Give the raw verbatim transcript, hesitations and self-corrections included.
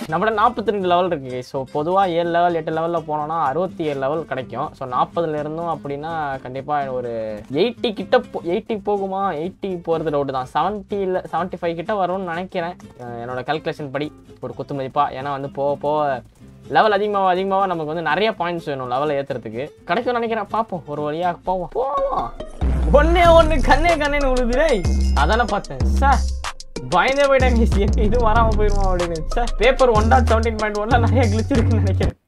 நம்மள நாற்பத்தி ரெண்டு லெவல் இருக்கு. ஸோ பொதுவாக ஏழு லெவல் எட்டு லெவலில் போனோம்னா அறுபத்தி ஏழு லெவல் கிடைக்கும். ஸோ நாற்பதுல இருந்தும் அப்படின்னா கண்டிப்பாக ஒரு எயிட்டி கிட்ட எயிட்டி போகுமா, எயிட்டி போகிறது டவுட் தான். செவன்ட்டியில் செவன்ட்டி ஃபைவ் கிட்ட வரும்னு நினைக்கிறேன் என்னோட கால்குலேஷன் படி, ஒரு குத்து மதிப்பாக. ஏன்னா வந்து போக போக லெவல் அதிகமாக அதிகமாக நமக்கு வந்து நிறைய பாயிண்ட்ஸ் வேணும் லெவலை ஏற்றுறதுக்கு. கிடைக்கும்னு நினைக்கிறேன். பார்ப்போம், ஒரு வழியாக போவோம் போவோம். ஒன்னே ஒன்று கண்ணே கண்ணேன்னு உழுதுடே, அதானே பார்த்தேன் சார். பயந்தே போயிட்டாங்க, இது வராமல் போயிடுவோம் அப்படின்னு. Sir paper one dot seventeen point ஒன்ல நிறைய கிளிச் இருக்குன்னு நினைக்கிறேன்.